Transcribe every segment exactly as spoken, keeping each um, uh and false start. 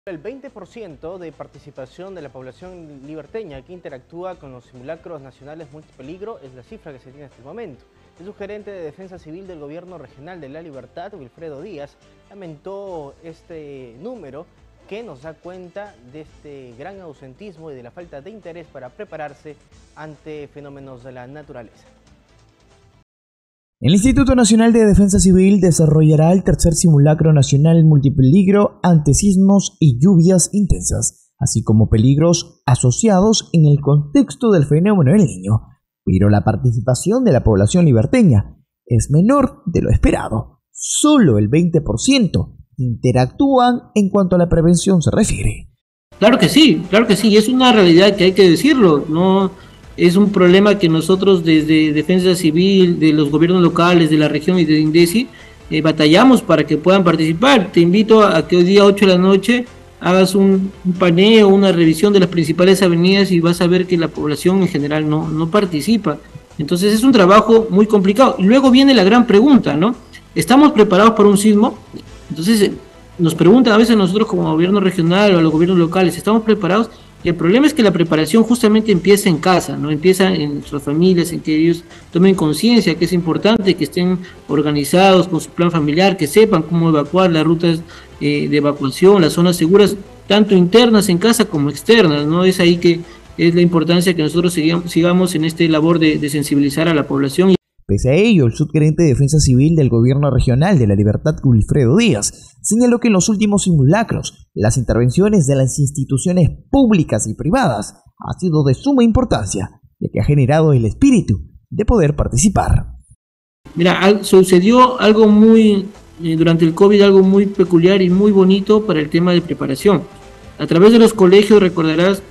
El veinte por ciento de participación de la población liberteña que interactúa con los simulacros nacionales multipeligro es la cifra que se tiene hasta el momento. El subgerente de Defensa Civil del Gobierno Regional de La Libertad, Wilfredo Díaz, lamentó este número que nos da cuenta de este gran ausentismo y de la falta de interés para prepararse ante fenómenos de la naturaleza. El Instituto Nacional de Defensa Civil desarrollará el tercer simulacro nacional multipeligro ante sismos y lluvias intensas, así como peligros asociados en el contexto del fenómeno del Niño, pero la participación de la población liberteña es menor de lo esperado. Solo el veinte por ciento interactúan en cuanto a la prevención se refiere. Claro que sí, claro que sí, es una realidad que hay que decirlo, no... Es un problema que nosotros desde Defensa Civil, de los gobiernos locales, de la región y de INDECI, eh, batallamos para que puedan participar. Te invito a que hoy día ocho de la noche hagas un, un paneo, una revisión de las principales avenidas y vas a ver que la población en general no, no participa. Entonces es un trabajo muy complicado. Y luego viene la gran pregunta, ¿no? ¿Estamos preparados para un sismo? Entonces eh, nos preguntan a veces nosotros como gobierno regional o a los gobiernos locales, ¿estamos preparados? Y el problema es que la preparación justamente empieza en casa, ¿no? Empieza en nuestras familias, en que ellos tomen conciencia que es importante, que estén organizados con su plan familiar, que sepan cómo evacuar las rutas eh, de evacuación, las zonas seguras, tanto internas en casa como externas, ¿no? Es ahí que es la importancia que nosotros sigamos, sigamos en esta labor de, de sensibilizar a la población. Pese a ello, el subgerente de Defensa Civil del Gobierno Regional de La Libertad, Wilfredo Díaz, señaló que en los últimos simulacros, las intervenciones de las instituciones públicas y privadas han sido de suma importancia, ya que ha generado el espíritu de poder participar. Mira, sucedió algo muy, eh, durante el COVID, algo muy peculiar y muy bonito para el tema de preparación. A través de los colegios, recordarás,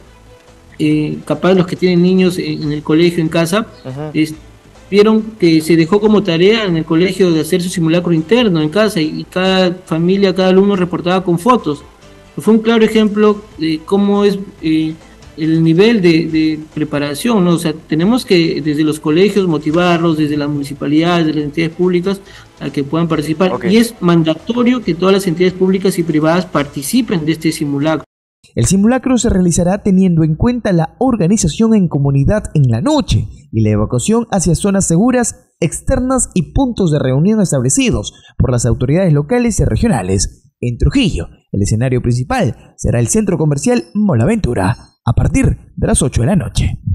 eh, capaz los que tienen niños en, en el colegio, en casa, es, vieron que se dejó como tarea en el colegio de hacer su simulacro interno en casa y cada familia, cada alumno reportaba con fotos. Fue un claro ejemplo de cómo es eh, el nivel de, de preparación, ¿no? O sea, tenemos que desde los colegios motivarlos, desde las municipalidades, desde las entidades públicas, a que puedan participar. Okay. Y es mandatorio que todas las entidades públicas y privadas participen de este simulacro. El simulacro se realizará teniendo en cuenta la organización en comunidad en la noche y la evacuación hacia zonas seguras, externas y puntos de reunión establecidos por las autoridades locales y regionales. En Trujillo, el escenario principal será el centro comercial Molaventura, a partir de las ocho de la noche.